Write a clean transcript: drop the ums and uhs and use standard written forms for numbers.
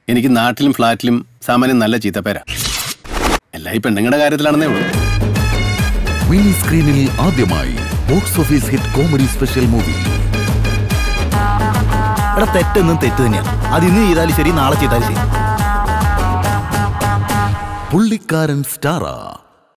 എനിക്ക് നാട്ടിലും ഫ്ലാറ്റിലും സാമാന്യം നല്ല ചീത്തപ്പേരാ. എല്ലാം ഈ പെണ്ണുങ്ങളുടെ കാര്യത്തിലാണെന്നേ ഉള്ളൂ. മിനി സ്ക്രീനിൽ ആദ്യമായി box office hit comedy special movie. തെറ്റെന്നും തെറ്റ് തന്നെയാണ്. അത് ഇന്ന് ചെയ്താലും ശരി, നാളെ ചെയ്താലും ശരി. പുള്ളിക്കാരൻ സ്റ്റാറാ.